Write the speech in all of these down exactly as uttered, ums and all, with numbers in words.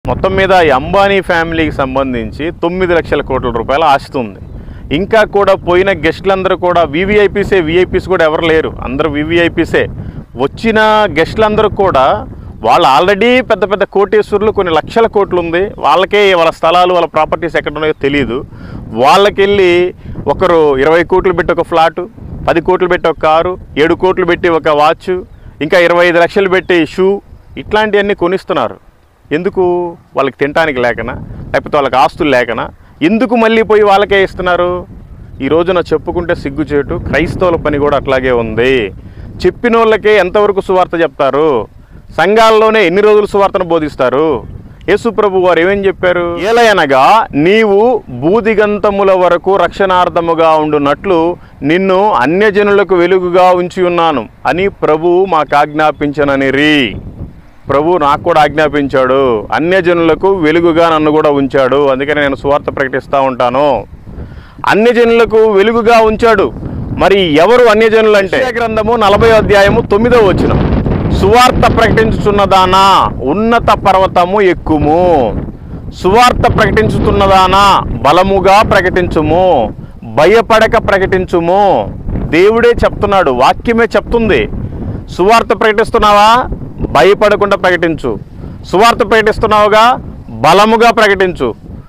మొత్తం మీద ఈ అంబానీ ఫ్యామిలీకి సంబంధించి తొమ్మిది లక్షల కోట్ల రూపాయలు ఆస్తి ఉంది. ఇంకా కూడా పోయిన గెస్టులందరూ కూడా వివిఐపీసే, విఐపీస్ కూడా ఎవరు లేరు, అందరూ వివిఐపీసే. వచ్చిన గెస్టులందరూ కూడా వాళ్ళు ఆల్రెడీ పెద్ద పెద్ద కోటేశ్వరులు, కొన్ని లక్షల కోట్లు ఉంది వాళ్ళకే, వాళ్ళ స్థలాలు వాళ్ళ ప్రాపర్టీస్ ఎక్కడ ఉన్నాయో తెలియదు. వాళ్ళకెళ్ళి ఒకరు ఇరవై కోట్లు పెట్టి ఒక ఫ్లాటు, పది కోట్లు పెట్టి ఒక కారు, ఏడు కోట్లు పెట్టి ఒక వాచ్, ఇంకా ఇరవై ఐదు లక్షలు పెట్టి షూ, ఇట్లాంటివన్నీ కొనిస్తున్నారు. ఎందుకు? వాళ్ళకి తినడానికి లేకనా, లేకపోతే వాళ్ళకి ఆస్తులు లేకనా? ఎందుకు మళ్ళీ పోయి వాళ్ళకే ఇస్తున్నారు? ఈ రోజున చెప్పుకుంటే సిగ్గుచేటు. క్రైస్తవుల పని కూడా అట్లాగే ఉంది. చెప్పిన వాళ్ళకే ఎంతవరకు సువార్త చెప్తారు? సంఘాల్లోనే ఎన్ని రోజులు సువార్తను బోధిస్తారు? యేసు ప్రభు వారు ఏమేం చెప్పారు? ఏలయనగా నీవు బూదిగంతముల వరకు రక్షణార్థముగా ఉండునట్లు నిన్ను అన్యజనులకు వెలుగుగా ఉంచి ఉన్నాను అని ప్రభువు మాకు ఆజ్ఞాపించననిరి. ప్రభు నాకు కూడా ఆజ్ఞాపించాడు, అన్యజనులకు వెలుగుగా నన్ను కూడా ఉంచాడు. అందుకని నేను సువార్త ప్రకటిస్తూ ఉంటాను. అన్యజనులకు వెలుగుగా ఉంచాడు. మరి ఎవరు అన్యజనులు అంటే, గ్రంథము నలభై అధ్యాయము తొమ్మిదో వచనం, సువార్త ప్రకటించుతున్నదానా ఉన్నత పర్వతము ఎక్కుము, సువార్త ప్రకటించుతున్నదానా బలముగా ప్రకటించుము, భయపడక ప్రకటించుము. దేవుడే చెప్తున్నాడు, వాక్యమే చెప్తుంది. సువార్త ప్రకటిస్తున్నావా? భయపడకుండా ప్రకటించు. సువార్త ప్రకటిస్తున్నావుగా, బలముగా ప్రకటించు.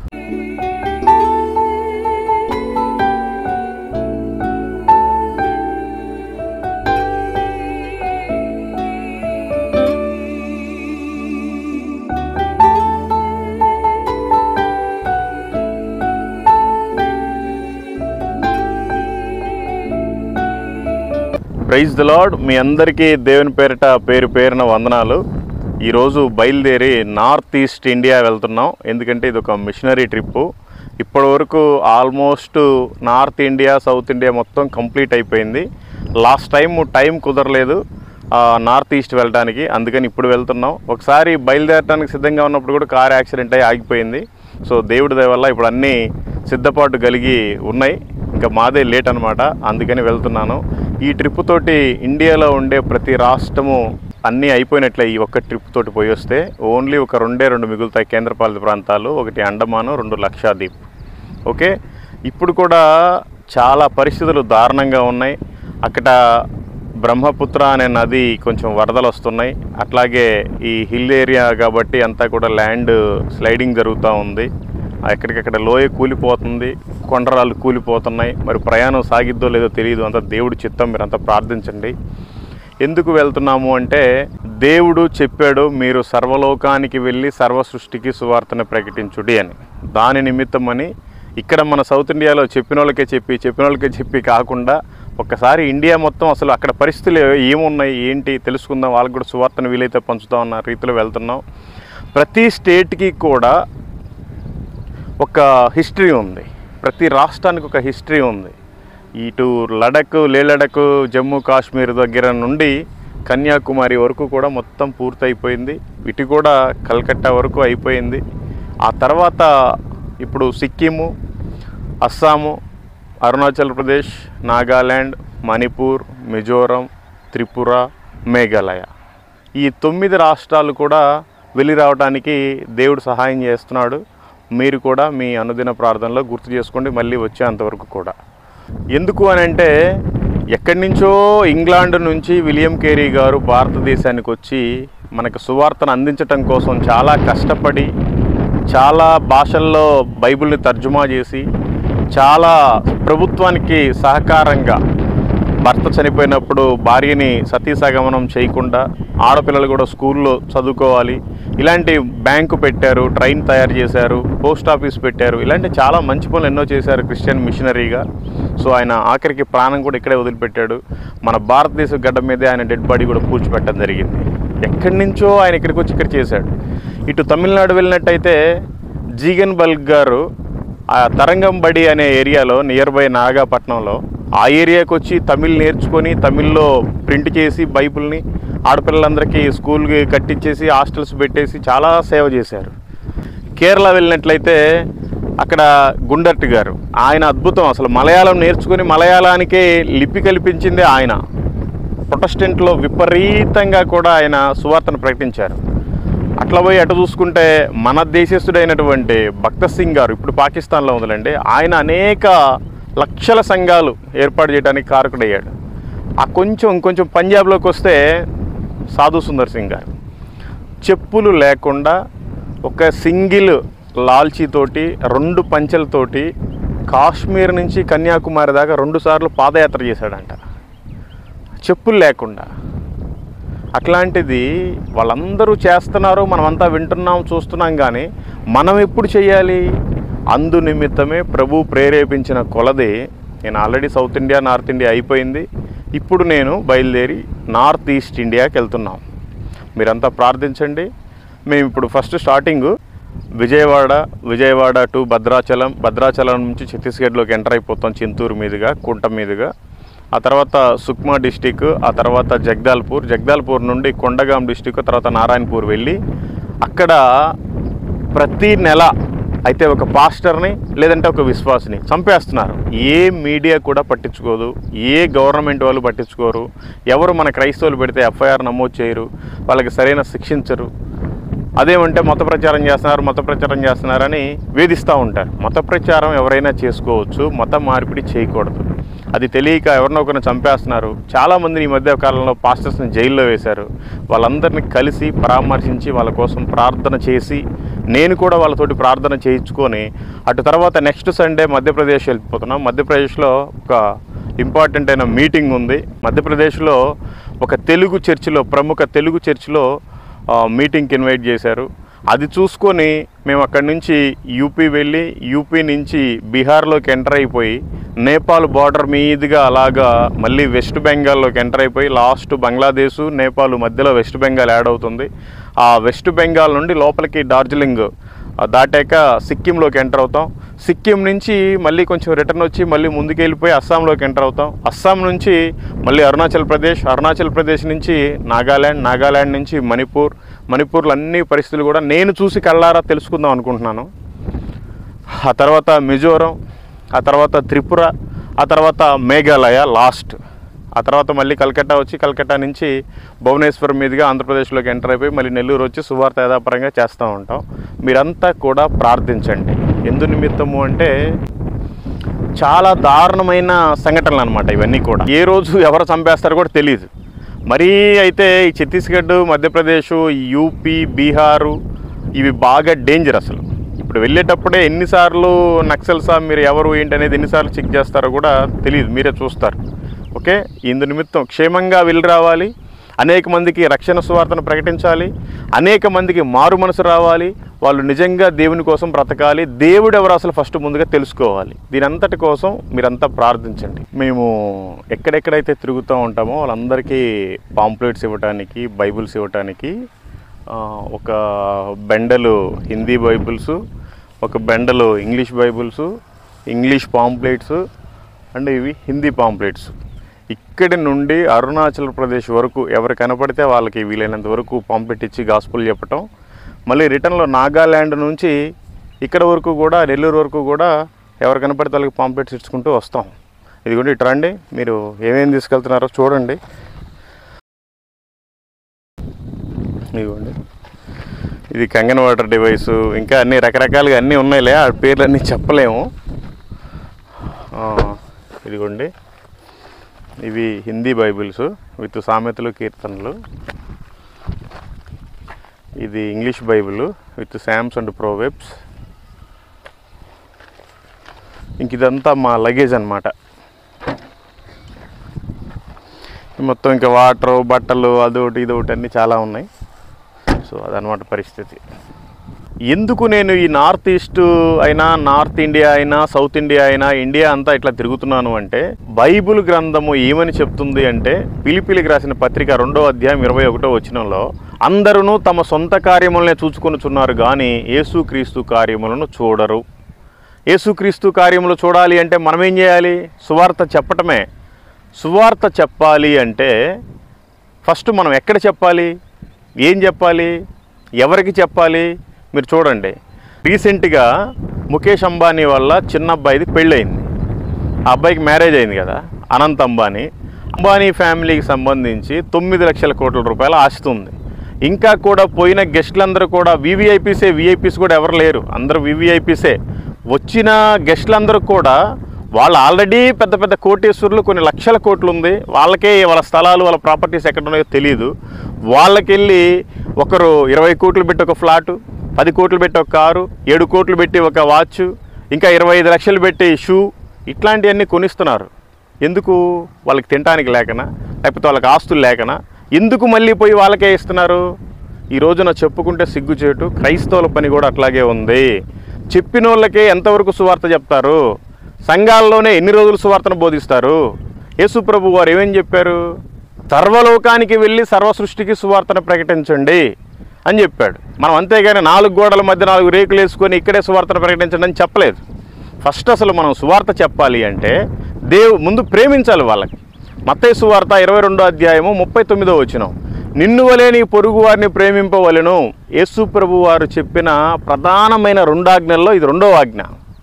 Praise the lord. మీ అందరికీ దేవుని పేరిట పేరు పేరున వందనాలు. ఈరోజు బయలుదేరి నార్త్ ఈస్ట్ ఇండియా వెళ్తున్నాం. ఎందుకంటే ఇది ఒక మిషనరీ ట్రిప్పు. ఇప్పటి వరకు almost north India, south India మొత్తం కంప్లీట్ అయిపోయింది. లాస్ట్ టైం టైం కుదరలేదు నార్త్ ఈస్ట్ వెళ్ళడానికి, అందుకని ఇప్పుడు వెళ్తున్నాం. ఒకసారి బయలుదేరడానికి సిద్ధంగా ఉన్నప్పుడు కూడా కార్ యాక్సిడెంట్ అయ్యి ఆగిపోయింది. సో దేవుడి దయ వల్ల ఇప్పుడు అన్నీ సిద్ధపాటు కలిగి ఉన్నాయి. ఇంకా మాదే లేట్ అనమాట, అందుకని వెళ్తున్నాను. ఈ ట్రిప్ తోటి ఇండియాలో ఉండే ప్రతి రాష్ట్రము అన్నీ అయిపోయినట్లే. ఈ ఒక్క ట్రిప్ తోటి పోయి వస్తే ఓన్లీ ఒక రెండే రెండు మిగులుతాయి కేంద్రపాలిత ప్రాంతాలు, ఒకటి అండమాను, రెండు లక్షద్వీప్. ఓకే, ఇప్పుడు కూడా చాలా పరిస్థితులు దారుణంగా ఉన్నాయి. అక్కడ బ్రహ్మపుత్ర అనే నది కొంచెం వరదలు వస్తున్నాయి. అట్లాగే ఈ హిల్ ఏరియా కాబట్టి అంతా కూడా ల్యాండ్ స్లైడింగ్ జరుగుతూ ఉంది. ఎక్కడికక్కడ లోయ కూలిపోతుంది, కొండరాళ్ళు కూలిపోతున్నాయి. మరి ప్రయాణం సాగిద్దో లేదో తెలియదు, అంత దేవుడి చిత్తం. మీరు అంతా ప్రార్థించండి. ఎందుకు వెళ్తున్నాము అంటే, దేవుడు చెప్పాడు మీరు సర్వలోకానికి వెళ్ళి సర్వ సృష్టికి సువార్తను ప్రకటించుడి అని. దాని నిమిత్తమని ఇక్కడ మన సౌత్ ఇండియాలో చెప్పిన వాళ్ళకే చెప్పి చెప్పిన వాళ్ళకే చెప్పి కాకుండా ఒక్కసారి ఇండియా మొత్తం అసలు అక్కడ పరిస్థితులు ఏమున్నాయి ఏంటి తెలుసుకుందాం, వాళ్ళకి కూడా సువార్తను వీలైతే పంచుతాం అన్న రీతిలో వెళ్తున్నాం. ప్రతి స్టేట్కి కూడా ఒక హిస్టరీ ఉంది, ప్రతి రాష్ట్రానికి ఒక హిస్టరీ ఉంది. ఇటు లడక్, లే లడక్, జమ్మూ కాశ్మీర్ దగ్గర నుండి కన్యాకుమారి వరకు కూడా మొత్తం పూర్తయిపోయింది. ఇటు కూడా కల్కట్టా వరకు అయిపోయింది. ఆ తర్వాత ఇప్పుడు సిక్కిము, అస్సాము, అరుణాచల్ ప్రదేశ్, నాగాల్యాండ్, మణిపూర్, మిజోరం, త్రిపుర, మేఘాలయ, ఈ తొమ్మిది రాష్ట్రాలు కూడా వెళ్ళి రావడానికి దేవుడు సహాయం చేస్తున్నాడు. మీరు కూడా మీ అనుదిన ప్రార్థనలో గుర్తు చేసుకోండి మళ్ళీ వచ్చేంతవరకు కూడా. ఎందుకు అని అంటే, ఎక్కడి నుంచో ఇంగ్లాండ్ నుంచి విలియం కేరీ గారు భారతదేశానికి వచ్చి మనకు సువార్తను అందించటం కోసం చాలా కష్టపడి, చాలా భాషల్లో బైబిల్ని తర్జుమా చేసి, చాలా ప్రభుత్వానికి సహకారంగా భర్త చనిపోయినప్పుడు భార్యని సతీసగమనం చేయకుండా ఆడపిల్లలు కూడా స్కూల్లో చదువుకోవాలి, ఇలాంటి బ్యాంకు పెట్టారు, ట్రైన్ తయారు చేశారు, పోస్ట్ ఆఫీస్ పెట్టారు. ఇలాంటి చాలా మంచి పనులు ఎన్నో చేశారు క్రిస్టియన్ మిషనరీగా. సో ఆయన ఆఖరికి ప్రాణం కూడా ఇక్కడే వదిలిపెట్టాడు. మన భారతదేశ గడ్డ మీదే ఆయన డెడ్ బాడీ కూడా పూడ్చిపెట్టడం జరిగింది. ఎక్కడి నుంచో ఆయన ఇక్కడికి వచ్చి ఇక్కడ చేశాడు. ఇటు తమిళనాడు వెళ్ళినట్టయితే జీగన్ బల్గ్ గారు ఆ తరంగంబడి అనే ఏరియాలో నియర్ బై నాగాపట్నంలో ఆ ఏరియాకి వచ్చి తమిళ్ నేర్చుకొని తమిళ్లో ప్రింట్ చేసి బైబిల్ని ఆడపిల్లలందరికీ స్కూల్కి కట్టించేసి హాస్టల్స్ పెట్టేసి చాలా సేవ చేశారు. కేరళ వెళ్ళినట్లయితే అక్కడ గుండర్టి గారు, ఆయన అద్భుతం. అసలు మలయాళం నేర్చుకుని మలయాళానికే లిపి కల్పించిందే ఆయన. ప్రొటెస్టెంట్లో విపరీతంగా కూడా ఆయన సువార్తను ప్రకటించారు. అట్లా పోయి అటు చూసుకుంటే మన దేశస్థుడైనటువంటి భగత్ సింగ్ గారు ఇప్పుడు పాకిస్తాన్లో ఉందండి, ఆయన అనేక లక్షల సంఘాలు ఏర్పాటు చేయడానికి కారకుడయ్యాడు. ఆ కొంచెం ఇంకొంచెం పంజాబ్లోకి వస్తే సాధు సుందర్ సింగ్ గారు చెప్పులు లేకుండా ఒక సింగిల్ లాల్చీతోటి రెండు పంచెలతోటి కాశ్మీర్ నుంచి కన్యాకుమారి దాకా రెండు సార్లు పాదయాత్ర చేశాడంట చెప్పులు లేకుండా. అట్లాంటిది వాళ్ళందరూ చేస్తున్నారు, మనమంతా వింటున్నాం చూస్తున్నాం, కానీ మనం ఎప్పుడు చేయాలి? అందు నిమిత్తమే ప్రభు ప్రేరేపించిన కొలది నేను already south India north India అయిపోయింది, ఇప్పుడు నేను బయలుదేరి నార్త్ ఈస్ట్ ఇండియాకి వెళ్తున్నాం. మీరంతా ప్రార్థించండి. మేము ఇప్పుడు first starting Vijayawada Vijayawada to Bhadrachalam, Bhadrachalam నుంచి ఛత్తీస్గఢ్లోకి ఎంటర్ అయిపోతాం చింతూరు మీదుగా, కుంట మీదుగా. ఆ తర్వాత సుక్మా డిస్టిక్, ఆ తర్వాత జగదాల్పూర్, జగదాల్పూర్ నుండి కొండగాం డిస్టిక్, తర్వాత నారాయణపూర్ వెళ్ళి అక్కడ ప్రతి నెల అయితే ఒక పాస్టర్ని లేదంటే ఒక విశ్వాసిని చంపేస్తున్నారు. ఏ మీడియా కూడా పట్టించుకోదు, ఏ గవర్నమెంట్ వాళ్ళు పట్టించుకోరు, ఎవరు మన క్రైస్తవులు పెడితే ఎఫ్ఐఆర్ నమోదు చేయరు, వాళ్ళకి సరైన శిక్షించరు. అదేమంటే మత ప్రచారం చేస్తున్నారు మత ప్రచారం చేస్తున్నారని వేధిస్తూ ఉంటారు. మత ప్రచారం ఎవరైనా చేసుకోవచ్చు, మత మార్పిడి చేయకూడదు. అది తెలియక ఎవరినొకరిని చంపేస్తున్నారు. చాలామందిని ఈ మధ్య కాలంలో పాస్టర్స్ని జైల్లో వేశారు. వాళ్ళందరినీ కలిసి పరామర్శించి వాళ్ళ కోసం ప్రార్థన చేసి నేను కూడా వాళ్ళతోటి ప్రార్థన చేయించుకొని అటు తర్వాత నెక్స్ట్ సండే మధ్యప్రదేశ్ వెళ్ళిపోతున్నాం. మధ్యప్రదేశ్లో ఒక ఇంపార్టెంట్ అయిన మీటింగ్ ఉంది. మధ్యప్రదేశ్లో ఒక తెలుగు చర్చిలో, ప్రముఖ తెలుగు చర్చిలో మీటింగ్కి ఇన్వైట్ చేశారు. అది చూసుకొని మేము అక్కడి నుంచి యూపీ వెళ్ళి యూపీ నుంచి బీహార్లోకి ఎంటర్ అయిపోయి నేపాల్ బార్డర్ మీదుగా అలాగా మళ్ళీ వెస్ట్ బెంగాల్లోకి ఎంటర్ అయిపోయి లాస్ట్ బంగ్లాదేశ్ నేపాల్ మధ్యలో వెస్ట్ బెంగాల్ యాడ్ అవుతుంది. ఆ వెస్ట్ బెంగాల్ నుండి లోపలికి డార్జిలింగ్ దాటాక సిక్కింలోకి ఎంటర్ అవుతాం. సిక్కిం నుంచి మళ్ళీ కొంచెం రిటర్న్ వచ్చి మళ్ళీ ముందుకు వెళ్ళిపోయి అస్సాంలోకి ఎంటర్ అవుతాం. అస్సాం నుంచి మళ్ళీ అరుణాచల్ ప్రదేశ్, అరుణాచల్ ప్రదేశ్ నుంచి నాగాల్యాండ్, నాగాల్యాండ్ నుంచి మణిపూర్, మణిపూర్లో అన్ని పరిస్థితులు కూడా నేను చూసి కళ్ళారా తెలుసుకుందాం అనుకుంటున్నాను. ఆ తర్వాత మిజోరం, ఆ తర్వాత త్రిపుర, ఆ తర్వాత మేఘాలయ లాస్ట్. ఆ తర్వాత మళ్ళీ కలకత్తా వచ్చి కలకత్తా నుంచి భువనేశ్వర్ మీదుగా ఆంధ్రప్రదేశ్లోకి ఎంటర్ అయిపోయి మళ్ళీ నెల్లూరు వచ్చి సువార్త యథాపరంగా చేస్తూ ఉంటాం. మీరంతా కూడా ప్రార్థించండి. ఎందు నిమిత్తము అంటే చాలా దారుణమైన సంఘటనలు అనమాట ఇవన్నీ కూడా. ఏ రోజు ఎవరు చంపేస్తారో కూడా తెలియదు. మరీ అయితే ఈ ఛత్తీస్గఢ్, మధ్యప్రదేశ్, యూపీ, బీహారు ఇవి బాగా డేంజర్. అసలు ఇప్పుడు వెళ్ళేటప్పుడే ఎన్నిసార్లు నక్సల్సా మీరు ఎవరు ఏంటి అనేది ఎన్నిసార్లు చెక్ చేస్తారో కూడా తెలియదు, మీరే చూస్తారు. ఓకే, ఇందు నిమిత్తం క్షేమంగా వెళ్ళి రావాలి, అనేక మందికి రక్షణ సువార్తను ప్రకటించాలి, అనేక మందికి మారు మనసు రావాలి, వాళ్ళు నిజంగా దేవుని కోసం బ్రతకాలి, దేవుడు ఎవరు అసలు ఫస్ట్ ముందుగా తెలుసుకోవాలి. దీని అంతటి కోసం మీరంతా ప్రార్థించండి. మేము ఎక్కడెక్కడైతే తిరుగుతూ ఉంటామో వాళ్ళందరికీ పాంప్లెట్స్ ఇవ్వడానికి, బైబిల్స్ ఇవ్వడానికి ఒక బెండలు హిందీ బైబిల్స్, ఒక బెండలు English Bibles, English pamphlets and ఇవి హిందీ పాంప్లెట్స్. ఇక్కడి నుండి అరుణాచల్ ప్రదేశ్ వరకు ఎవరు కనపడితే వాళ్ళకి వీలైనంత వరకు పాంప్లెట్ ఇచ్చి గాస్పుల్ చెప్పటం. మళ్ళీ రిటర్న్లో నాగాల్యాండ్ నుంచి ఇక్కడ వరకు కూడా, నెల్లూరు వరకు కూడా ఎవరు కనపడితే వాళ్ళకి పాంప్లెట్స్ ఇచ్చుకుంటూ వస్తాం. ఇదిగోండి ఇటు రండి, మీరు ఏమేమి తీసుకెళ్తున్నారో చూడండి. ఇదిగోండి, ఇది కంగన్ వాటర్ డివైసు, ఇంకా అన్ని రకరకాలుగా అన్నీ ఉన్నాయిలే, ఆ పేర్లు అన్నీ చెప్పలేము. ఇదిగోండి, ఇవి హిందీ బైబిల్స్ విత్ సామెతలు, కీర్తనలు. ఇది English Bible with psalms and proverbs. ఇంక ఇదంతా మా లగేజ్ అన్నమాట. మొత్తం ఇంకా వాటర్, బట్టలు, అదొకటి ఇదొకటి అన్నీ చాలా ఉన్నాయి. సో అదనమాట పరిస్థితి. ఎందుకు నేను ఈ నార్త్ ఈస్ట్ అయినా, నార్త్ ఇండియా అయినా, సౌత్ ఇండియా అయినా, ఇండియా అంతా ఇట్లా తిరుగుతున్నాను అంటే బైబిల్ గ్రంథము ఏమని చెప్తుంది అంటే, పిలిపిలికి రాసిన పత్రిక రెండో అధ్యాయం ఇరవై ఒకటో వచనంలో అందరూ తమ సొంత కార్యములనే చూచుకొనుచున్నారు కానీ యేసుక్రీస్తు కార్యములను చూడరు. యేసుక్రీస్తు కార్యములు చూడాలి అంటే మనం ఏం చేయాలి? సువార్త చెప్పటమే. సువార్త చెప్పాలి అంటే ఫస్ట్ మనం ఎక్కడ చెప్పాలి, ఏం చెప్పాలి, ఎవరికి చెప్పాలి? మీరు చూడండి, రీసెంట్గా ముఖేష్ అంబానీ వల్ల చిన్న అబ్బాయిది పెళ్ళయింది. ఆ అబ్బాయికి మ్యారేజ్ అయింది కదా, అనంత్ అంబానీ. అంబానీ ఫ్యామిలీకి సంబంధించి తొమ్మిది లక్షల కోట్ల రూపాయల ఆస్తి ఉంది. ఇంకా కూడా పోయిన గెస్టులందరూ కూడా వివిఐపీసే, విఐపీస్ కూడా ఎవరు లేరు, అందరూ వివిఐపీసే. వచ్చిన గెస్టులందరూ కూడా వాళ్ళు ఆల్రెడీ పెద్ద పెద్ద కోటేశ్వరులు, కొన్ని లక్షల కోట్లు ఉంది వాళ్ళకే, వాళ్ళ స్థలాలు వాళ్ళ ప్రాపర్టీస్ ఎక్కడ ఉన్నాయో తెలియదు. వాళ్ళకెళ్ళి ఒకరు ఇరవై కోట్లు పెట్టి ఒక ఫ్లాటు, పది కోట్లు పెట్టి ఒక కారు, ఏడు కోట్లు పెట్టి ఒక వాచ్, ఇంకా ఇరవై ఐదు లక్షలు పెట్టి షూ, ఇట్లాంటివన్నీ కొనిస్తున్నారు. ఎందుకు? వాళ్ళకి తినడానికి లేకనా, లేకపోతే వాళ్ళకి ఆస్తులు లేకనా? ఎందుకు మళ్ళీ పోయి వాళ్ళకే ఇస్తున్నారు? ఈ రోజున చెప్పుకుంటే సిగ్గుచేటు. క్రైస్తవుల పని కూడా అట్లాగే ఉంది. చెప్పిన వాళ్ళకే ఎంతవరకు సువార్త చెప్తారు? సంఘాల్లోనే ఎన్ని రోజులు సువార్తను బోధిస్తారు? యేసు ప్రభు వారు ఏమేం చెప్పారు? సర్వలోకానికి వెళ్ళి సర్వ సృష్టికి సువార్తను ప్రకటించండి అని చెప్పాడు. మనం అంతేగాని నాలుగు గోడల మధ్య నాలుగు రేకులు వేసుకొని ఇక్కడే సువార్తను ప్రకటించండి అని చెప్పలేదు. ఫస్ట్ అసలు మనం సువార్త చెప్పాలి అంటే దేవు ముందు ప్రేమించాలి వాళ్ళకి. మత్తయి సువార్త ఇరవై రెండో అధ్యాయము ముప్పై తొమ్మిదో వచనం, నిన్ను వలే నీ పొరుగు వారిని ప్రేమింపవలెను. యేసు ప్రభు వారు చెప్పిన ప్రధానమైన రెండు ఆజ్ఞల్లో ఇది రెండో ఆజ్ఞ.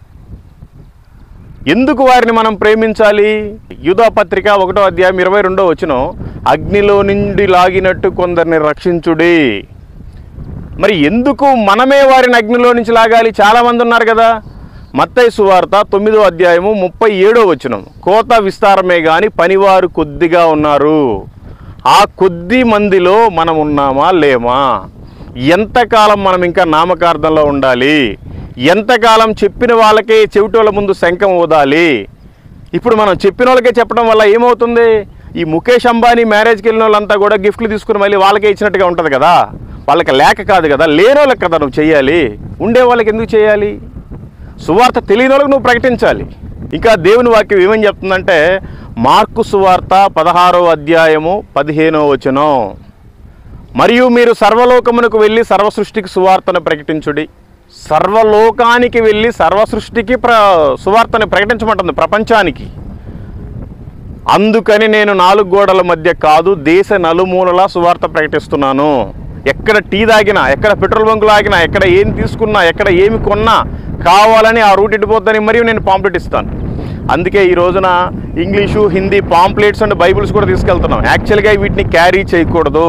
ఎందుకు వారిని మనం ప్రేమించాలి? యూదా పత్రిక ఒకటో అధ్యాయం ఇరవై రెండో వచనం, అగ్నిలో నుండి లాగినట్టు కొందరిని రక్షించుడి. మరి ఎందుకు మనమే వారిని అగ్నిలో నుంచి లాగాలి? చాలామంది ఉన్నారు కదా. మత్తయి సువార్త తొమ్మిదో అధ్యాయము ముప్పై ఏడో వచనం, కోత విస్తారమే కానీ పనివారు కొద్దిగా ఉన్నారు. ఆ కొద్ది మందిలో మనం ఉన్నామా లేమా? ఎంతకాలం మనం ఇంకా నామకార్థంలో ఉండాలి? ఎంతకాలం చెప్పిన వాళ్ళకే చెవిటోళ్ళ ముందు శంఖం ఊదాలి? ఇప్పుడు మనం చెప్పిన వాళ్ళకే చెప్పడం వల్ల ఏమవుతుంది? ఈ ముఖేష్ అంబానీ మ్యారేజ్కి వెళ్ళిన వాళ్ళంతా కూడా గిఫ్ట్లు తీసుకుని మళ్ళీ వాళ్ళకే ఇచ్చినట్టుగా ఉంటుంది కదా. వాళ్ళకి లేక కాదు కదా, లేని వాళ్ళకి కదా నువ్వు చేయాలి. ఉండే వాళ్ళకి ఎందుకు చేయాలి? సువార్త తెలియని వాళ్ళకి నువ్వు ప్రకటించాలి. ఇంకా దేవుని వాక్యం ఏమని చెప్తుందంటే, మార్కు సువార్త పదహారో అధ్యాయము పదిహేనో వచనం, మరియు మీరు సర్వలోకమునకు వెళ్ళి సర్వసృష్టికి సువార్తను ప్రకటించుడి. సర్వలోకానికి వెళ్ళి సర్వసృష్టికి ప్ర సువార్తను ప్రకటించమంటుంది, ప్రపంచానికి. అందుకని నేను నాలుగు గోడల మధ్య కాదు, దేశ నలుమూలలా సువార్త ప్రకటిస్తున్నాను. ఎక్కడ టీ తాగినా, ఎక్కడ పెట్రోల్ బంకులు ఆగినా, ఎక్కడ ఏం తీసుకున్నా, ఎక్కడ ఏమి కొన్నా కావాలని ఆ రూట్ ఇటుపోద్దని మరియు నేను పాంప్లెట్ ఇస్తాను. అందుకే ఈ రోజున English, Hindi pamphlets and Bibles కూడా తీసుకెళ్తున్నాం. యాక్చువల్గా వీటిని క్యారీ చేయకూడదు.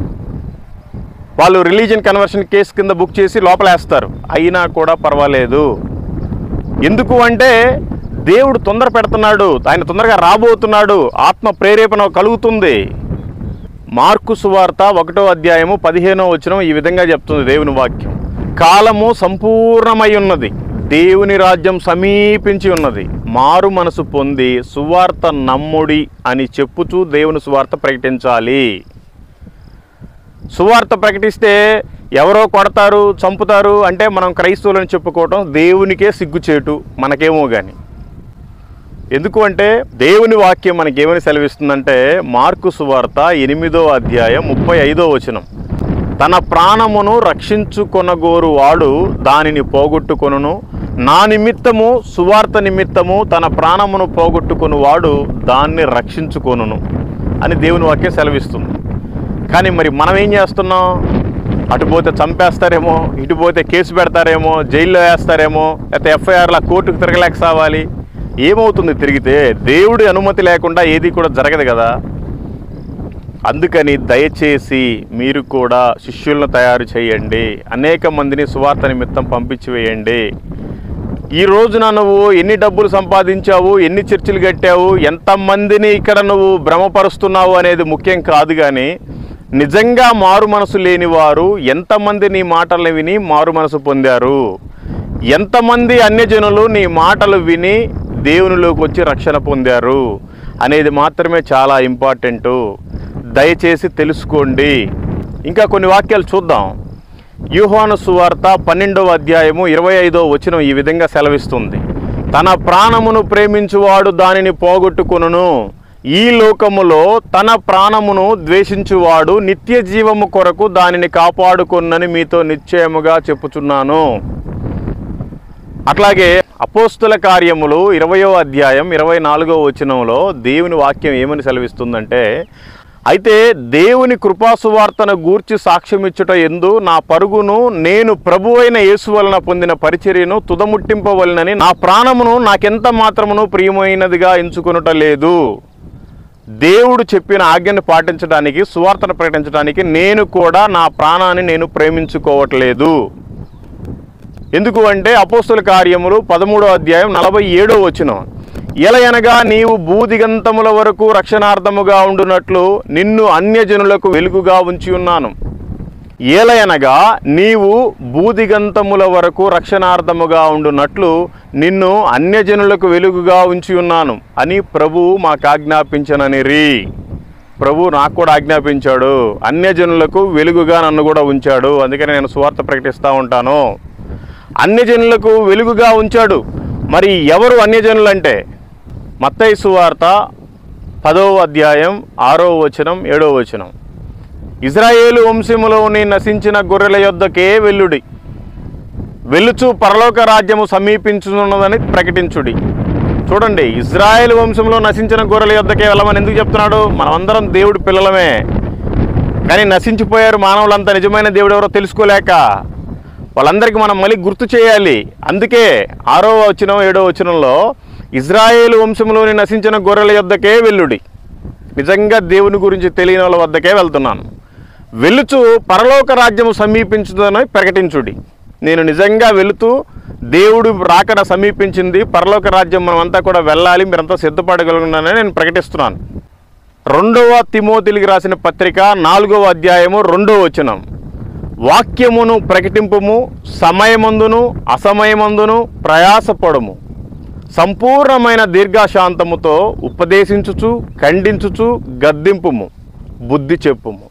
వాళ్ళు రిలీజియన్ కన్వర్షన్ కేసు కింద బుక్ చేసి లోపలేస్తారు, అయినా కూడా పర్వాలేదు. ఎందుకు అంటే దేవుడు తొందర పెడుతున్నాడు, ఆయన తొందరగా రాబోతున్నాడు, ఆత్మ ప్రేరేపణ కలుగుతుంది. మార్కు సువార్త ఒకటో అధ్యాయము పదిహేనో వచనం ఈ విధంగా చెప్తుంది దేవుని వాక్యం, కాలము సంపూర్ణమై ఉన్నది, దేవుని రాజ్యం సమీపించి ఉన్నది, మారు మనసు పొంది సువార్త నమ్ముడి అని చెప్పుచూ దేవుని సువార్త ప్రకటించాలి. సువార్త ప్రకటిస్తే ఎవరో కొడతారు, చంపుతారు అంటే మనం క్రైస్తవులని చెప్పుకోవటం దేవునికే సిగ్గుచేటు, మనకేమో కానీ. ఎందుకు అంటే దేవుని వాక్యం మనకేమని సెలవిస్తుందంటే, మార్కు సువార్త ఎనిమిదో అధ్యాయం ముప్పై ఐదో వచనం, తన ప్రాణమును రక్షించుకొనగోరు వాడు దానిని పోగొట్టుకొనును, నా నిమిత్తము సువార్త నిమిత్తము తన ప్రాణమును పోగొట్టుకుని వాడు దాన్ని రక్షించుకొనును అని దేవుని వాక్యం సెలవిస్తుంది. కానీ మరి మనం ఏం చేస్తున్నాం? అటుపోతే చంపేస్తారేమో, ఇటుపోతే కేసు పెడతారేమో, జైల్లో వేస్తారేమో, లేకపోతే ఎఫ్ఐఆర్లా కోర్టుకు తిరగలేక సావాలి. ఏమవుతుంది తిరిగితే? దేవుడి అనుమతి లేకుండా ఏది కూడా జరగదు కదా. అందుకని దయచేసి మీరు కూడా శిష్యులను తయారు చేయండి, అనేక మందిని సువార్త నిమిత్తం పంపించి వేయండి. ఈ రోజున నువ్వు ఎన్ని డబ్బులు సంపాదించావు, ఎన్ని చర్చిలు కట్టావు, ఎంతమందిని ఇక్కడ నువ్వు భ్రమపరుస్తున్నావు అనేది ముఖ్యం కాదు. కానీ నిజంగా మారు మనసు లేని వారు ఎంతమంది నీ మాటలు విని మారు మనసు పొందారు, ఎంతమంది అన్యజనులు నీ మాటలు విని దేవునిలోకి వచ్చి రక్షణ పొందారు అనేది మాత్రమే చాలా ఇంపార్టెంటు. దయచేసి తెలుసుకోండి. ఇంకా కొన్ని వాక్యాలు చూద్దాం. యోహాను సువార్త పన్నెండవ అధ్యాయము ఇరవై ఐదో వచనం ఈ విధంగా సెలవిస్తుంది, తన ప్రాణమును ప్రేమించువాడు దానిని పోగొట్టుకొనును, ఈ లోకములో తన ప్రాణమును ద్వేషించువాడు నిత్య జీవము కొరకు దానిని కాపాడుకొనని మీతో నిశ్చయముగా చెప్పుచున్నాను. అట్లాగే అపోస్తుల కార్యములు ఇరవయో అధ్యాయం ఇరవై నాలుగో వచనంలో దేవుని వాక్యం ఏమని సెలవిస్తుందంటే, అయితే దేవుని కృపాసువార్తను గూర్చి సాక్ష్యమిచ్చుట ఎందు నా పరుగును నేను ప్రభువైన యేసు వలన పొందిన పరిచర్యను తుదముట్టింపవలనని నా ప్రాణమును నాకెంత మాత్రమును ప్రియమైనదిగా ఎంచుకొనుట లేదు. దేవుడు చెప్పిన ఆజ్ఞను పాటించడానికి, సువార్తను ప్రకటించడానికి నేను కూడా నా ప్రాణాన్ని నేను ప్రేమించుకోవట్లేదు. ఎందుకు అంటే అపోస్తుల కార్యములు పదమూడో అధ్యాయం నలభై ఏడో వచనం, ఎలయనగా నీవు భూదిగంతముల వరకు రక్షణార్థముగా ఉండునట్లు నిన్ను అన్యజనులకు వెలుగుగా ఉంచి ఉన్నాను. ఏలయనగా నీవు భూదిగంతముల వరకు రక్షణార్థముగా ఉండునట్లు నిన్ను అన్యజనులకు వెలుగుగా ఉంచి ఉన్నాను అని ప్రభువు మాకు ఆజ్ఞాపించననిరి. ప్రభు నాకు కూడా ఆజ్ఞాపించాడు, అన్యజనులకు వెలుగుగా నన్ను కూడా ఉంచాడు. అందుకని నేను సువార్త ప్రకటిస్తూ ఉంటాను. అన్యజనులకు వెలుగుగా ఉంచాడు. మరి ఎవరు అన్యజనులు అంటే మత్తయి సువార్త పదవ అధ్యాయం ఆరో వచనం ఏడో వచనం, ఇజ్రాయేలు వంశములోని నశించిన గొర్రెల యొద్దకే వెళ్ళుడి, వెళ్ళుచు పరలోక రాజ్యము సమీపించున్నదని ప్రకటించుడి. చూడండి, ఇజ్రాయేలు వంశంలో నశించిన గొర్రెల యొద్దకే వెళ్ళమని ఎందుకు చెప్తున్నాడు? మనమందరం దేవుడి పిల్లలమే, కానీ నశించిపోయారు మానవులంతా. నిజమైన దేవుడు ఎవరో తెలుసుకోలేక వాళ్ళందరికీ మనం మళ్ళీ గుర్తు చేయాలి. అందుకే ఆరో వచనం ఏడో వచనంలో ఇజ్రాయేలు వంశంలోని నశించిన గొర్రెల యొద్దకే వెళ్ళుడి, నిజంగా దేవుని గురించి తెలియని వాళ్ళ వద్దకే వెళ్తున్నాను, వెళుచు పరలోక రాజ్యము సమీపించుదని ప్రకటించుడి. నేను నిజంగా వెళుతూ దేవుడు రాకడ సమీపించింది, పరలోక రాజ్యం మనమంతా కూడా వెళ్ళాలి, మీరంతా సిద్ధపడగలుగున్నానని నేను ప్రకటిస్తున్నాను. రెండవ తిమోతికి రాసిన పత్రిక నాలుగవ అధ్యాయము రెండవ వచనం, వాక్యమును ప్రకటింపుము, సమయమందును అసమయమందును ప్రయాసపడము, సంపూర్ణమైన దీర్ఘశాంతముతో ఉపదేశించుచు ఖండించుచు గద్దింపుము, బుద్ధి చెప్పుము.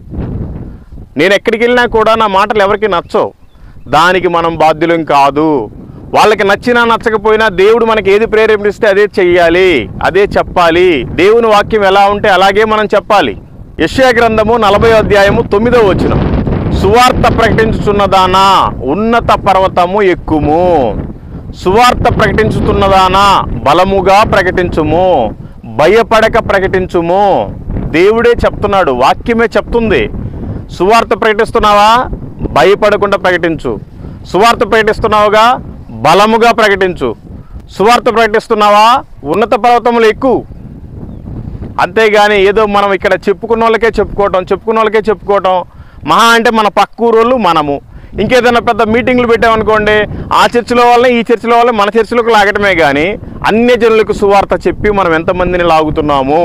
నేను ఎక్కడికి వెళ్ళినా కూడా నా మాటలు ఎవరికి నచ్చవు, దానికి మనం బాధ్యులం కాదు. వాళ్ళకి నచ్చినా నచ్చకపోయినా దేవుడు మనకి ఏది ప్రేరేపిస్తే అదే చెయ్యాలి, అదే చెప్పాలి. దేవుని వాక్యం ఎలా ఉంటే అలాగే మనం చెప్పాలి. యెషయా గ్రంథము నలభై అధ్యాయము తొమ్మిదో వచనం, సువార్త ప్రకటించుచున్నదానా ఉన్నత పర్వతము ఎక్కుము, సువార్త ప్రకటించుతున్నదానా బలముగా ప్రకటించుము, భయపడక ప్రకటించుము. దేవుడే చెప్తున్నాడు, వాక్యమే చెప్తుంది. సువార్త ప్రకటిస్తున్నావా? భయపడకుండా ప్రకటించు. సువార్త ప్రకటిస్తున్నావుగా? బలముగా ప్రకటించు. సువార్త ప్రకటిస్తున్నావా? ఉన్నత పర్వతములు ఎక్కువ. అంతేగాని ఏదో మనం ఇక్కడ చెప్పుకున్న వాళ్ళకే చెప్పుకోవటం చెప్పుకున్న వాళ్ళకే చెప్పుకోవటం మహా అంటే మన పక్కూరోళ్ళు మనము ఇంకేదైనా పెద్ద మీటింగ్లు పెట్టామనుకోండి, ఆ చర్చిలో వాళ్ళని ఈ చర్చిలో వాళ్ళని మన చర్చిలోకి లాగటమే కానీ అన్యజనులకు సువార్త చెప్పి మనం ఎంతమందిని లాగుతున్నాము?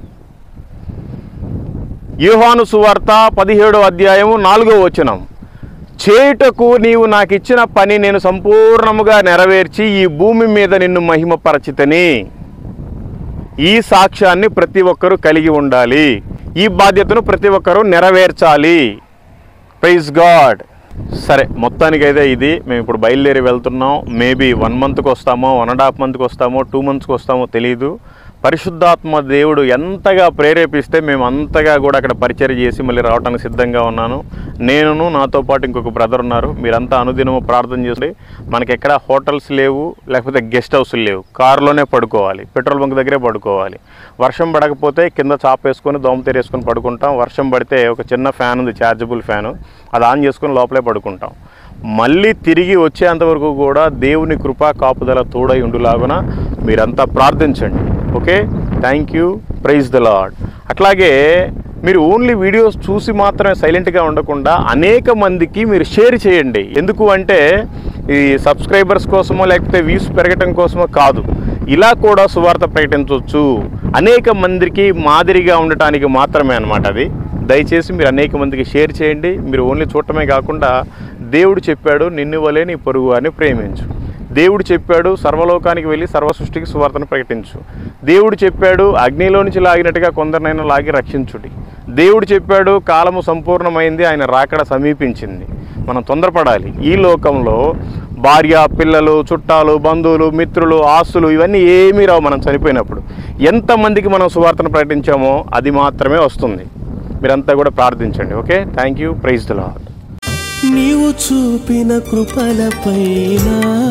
యోహాను సువార్త పదిహేడో అధ్యాయము నాలుగో వచనం, చేయుటకు నీవు నాకు ఇచ్చిన పని నేను సంపూర్ణముగా నెరవేర్చి ఈ భూమి మీద నిన్ను మహిమపరచితని. ఈ సాక్ష్యాన్ని ప్రతి ఒక్కరూ కలిగి ఉండాలి, ఈ బాధ్యతను ప్రతి ఒక్కరూ నెరవేర్చాలి. Praise God. సరే, మొత్తానికైతే ఇది మేము ఇప్పుడు బయలుదేరి వెళ్తున్నాం. మేబీ వన్ మంత్కి వస్తామో, వన్ అండ్ హాఫ్ మంత్కి వస్తామో, టూ మంత్స్కి వస్తామో తెలియదు. పరిశుద్ధాత్మ దేవుడు ఎంతగా ప్రేరేపిస్తే మేము అంతగా కూడా అక్కడ పరిచర్య చేసి మళ్ళీ రావడానికి సిద్ధంగా ఉన్నాను. నేనును నాతో పాటు ఇంకొక బ్రదర్ ఉన్నారు. మీరంతా అనుదినము ప్రార్థన చేసి, మనకి ఎక్కడ హోటల్స్ లేవు, లేకపోతే గెస్ట్ హౌస్లు లేవు, కారులోనే పడుకోవాలి, పెట్రోల్ బంక్ దగ్గరే పడుకోవాలి. వర్షం పడకపోతే కింద చాప వేసుకొని దోమతెర వేసుకొని పడుకుంటాం. వర్షం పడితే ఒక చిన్న ఫ్యాన్ ఉంది, ఛార్జబుల్ ఫ్యాను, అది ఆన్ చేసుకొని లోపలే పడుకుంటాం. మళ్ళీ తిరిగి వచ్చేంతవరకు కూడా దేవుని కృపా కాపుదల తోడై ఉండులాగున మీరంతా ప్రార్థించండి. Okay, thank you. Praise the Lord. అట్లాగే మీరు ఓన్లీ వీడియోస్ చూసి మాత్రమే సైలెంట్గా ఉండకుండా అనేక మందికి మీరు షేర్ చేయండి. ఎందుకు అంటే ఈ సబ్స్క్రైబర్స్ కోసమో లేకపోతే వ్యూస్ పెరగటం కోసమో కాదు, ఇలా కూడా సువార్త ప్రకటించవచ్చు, అనేక మందికి మాదిరిగా ఉండటానికి మాత్రమే అన్నమాట అది. దయచేసి మీరు అనేక మందికి షేర్ చేయండి. మీరు ఓన్లీ చూడటమే కాకుండా దేవుడు చెప్పాడు నిన్ను వలే నీ పొరుగు వారిని ప్రేమించు, దేవుడు చెప్పాడు సర్వలోకానికి వెళ్ళి సర్వ సృష్టికి సువార్తను ప్రకటించు, దేవుడు చెప్పాడు అగ్నిలో నుంచి లాగినట్టుగా కొందరినైనా లాగి రక్షించుడి, దేవుడు చెప్పాడు కాలము సంపూర్ణమైంది, ఆయన రాకడ సమీపించింది. మనం తొందరపడాలి. ఈ లోకంలో భార్య, పిల్లలు, చుట్టాలు, బంధువులు, మిత్రులు, ఆస్తులు ఇవన్నీ ఏమీ రావు. మనం చనిపోయినప్పుడు ఎంతమందికి మనం సువార్తను ప్రకటించామో అది మాత్రమే వస్తుంది. మీరంతా కూడా ప్రార్థించండి. Okay, thank you. Praise the Lord. నీవు చూపిన కృపలపైన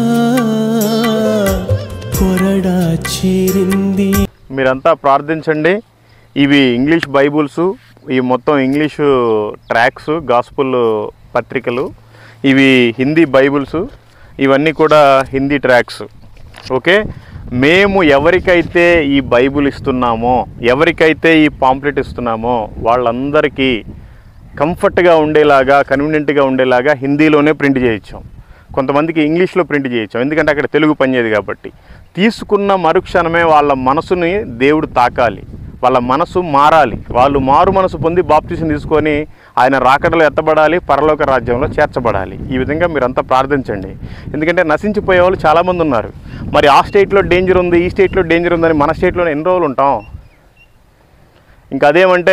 కొరడా చేరింది. మీరంతా ప్రార్థించండి. ఇవి ఇంగ్లీష్ బైబుల్స్, ఇవి మొత్తం ఇంగ్లీషు ట్రాక్స్, గాస్పుల్ పత్రికలు, ఇవి హిందీ బైబుల్స్, ఇవన్నీ కూడా హిందీ ట్రాక్స్. ఓకే, మేము ఎవరికైతే ఈ బైబుల్ ఇస్తున్నామో, ఎవరికైతే ఈ పాంప్లెట్ ఇస్తున్నామో వాళ్ళందరికీ కంఫర్ట్గా ఉండేలాగా, కన్వీనియంట్గా ఉండేలాగా హిందీలోనే ప్రింట్ చేయించాం. కొంతమందికి ఇంగ్లీష్లో ప్రింట్ చేయించాం, ఎందుకంటే అక్కడ తెలుగు పనిచేది కాబట్టి. తీసుకున్న మరుక్షణమే వాళ్ళ మనసుని దేవుడు తాకాలి, వాళ్ళ మనసు మారాలి, వాళ్ళు మారు మనసు పొంది బాప్తిసం తీసుకొని ఆయన రాకడలో ఎత్తబడాలి, పరలోక రాజ్యంలో చేర్చబడాలి. ఈ విధంగా మీరంతా ప్రార్థించండి. ఎందుకంటే నశించిపోయే వాళ్ళు చాలామంది ఉన్నారు. మరి ఆ స్టేట్లో డేంజర్ ఉంది, ఈ స్టేట్లో డేంజర్ ఉందని మన స్టేట్లోనే ఎన్ని రోజులు ఉంటాం? ఇంకా అదేమంటే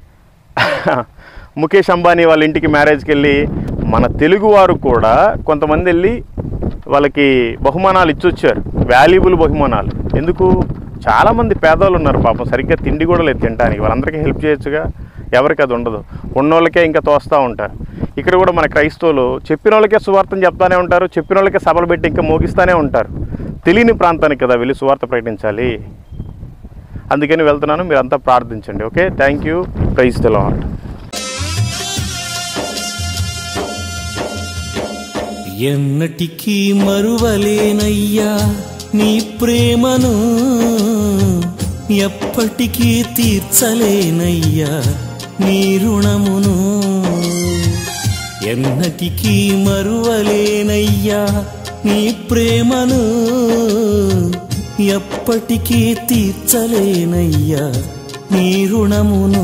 ముఖేష్ అంబానీ వాళ్ళ ఇంటికి మ్యారేజ్కి వెళ్ళి మన తెలుగువారు కూడా కొంతమంది వెళ్ళి వాళ్ళకి బహుమానాలు ఇచ్చొచ్చారు, వాల్యుబుల్ బహుమానాలు. ఎందుకు? చాలామంది పేదవాళ్ళు ఉన్నారు పాపం, సరిగ్గా తిండి కూడా లేదు తినడానికి. వాళ్ళందరికీ హెల్ప్ చేయొచ్చుగా, ఎవరికి అది ఉండదు, ఉన్నోళ్ళకే ఇంకా తోస్తూ ఉంటారు. ఇక్కడ కూడా మన క్రైస్తవులు చెప్పిన వాళ్ళకే సువార్తను చెప్తానే ఉంటారు, చెప్పిన వాళ్ళకే సభలు పెట్టి ఇంకా మోగిస్తూనే ఉంటారు. తెలియని ప్రాంతానికి కదా వెళ్ళి సువార్త ప్రకటించాలి. అందుకని వెళ్తున్నాను, మీరంతా ప్రార్థించండి. Okay, thank you. Praise the Lord. ఎన్నటికీ మరువలేనయ్యా నీ ప్రేమను, ఎప్పటికీ తీర్చలేనయ్యా నీ రుణమును. ఎన్నటికీ మరువలేనయ్యా నీ ప్రేమను, ఎప్పటికీ తీర్చలేనయ్యా నీ రుణమును.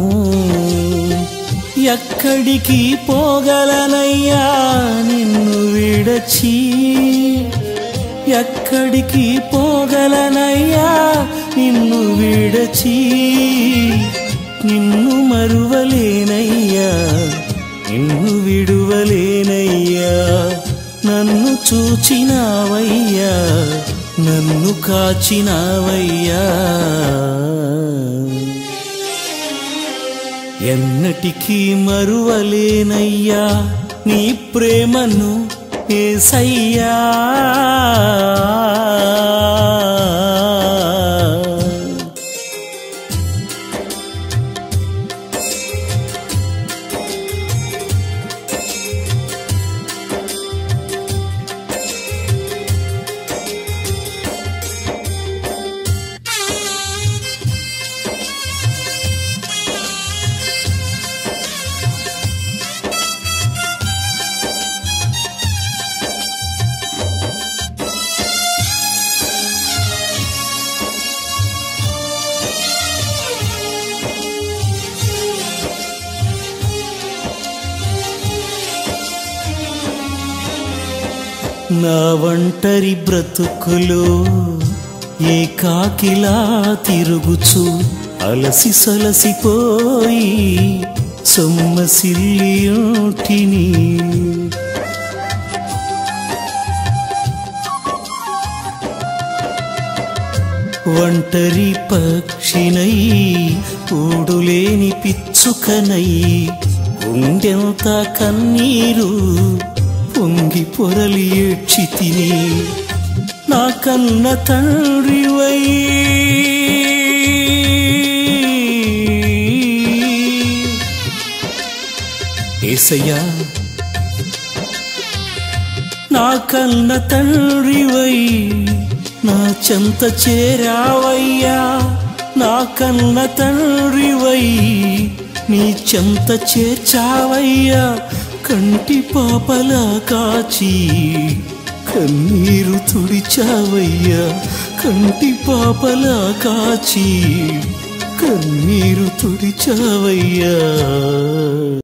ఎక్కడికి పోగలనయ్యా నిన్ను విడచి, ఎక్కడికి పోగలనయ్యా నిన్ను విడచి. నిన్ను మరువలేనయ్యా, నిన్ను విడువలేనయ్యా. నన్ను చూచినావయ్యా, నన్ను కాచినావయ్యా. ఎన్నటికీ మరువలేనయ్యా నీ ప్రేమను యేసయ్యా. నా ఒంటరి బ్రతుకులో ఏకాకిలా తిరుగుచు, అలసి సలసిపోయి సొమ్మసిల్లియుంటిని. ఒంటరి పక్షినై, ఊడులేని పిచ్చుకనై, గుండెంత కన్నీరు పొంగి పొరలి ఏడ్చితిని. నా కన్న తండ్రివై యేసయ్యా, నా కన్న తండ్రివై నా చెంత చేరావయ్యా. నా కన్న తండ్రివై నీ చెంత చేర్చావయ్యా. కంటి పాపలా కాచి కన్నీరు తుడిచావయ్యా. కంటి పాపలా కాచి కన్నీరు తుడిచావయ్యా.